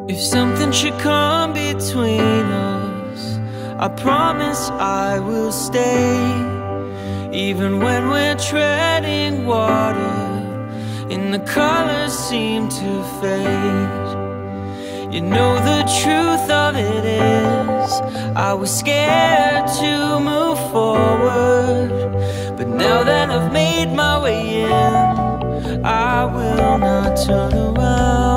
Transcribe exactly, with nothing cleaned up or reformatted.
If something should come between us, I promise I will stay. Even when we're treading water and the colors seem to fade. You know the truth of it is I was scared to move forward, but now that I've made my way in, I will not turn around.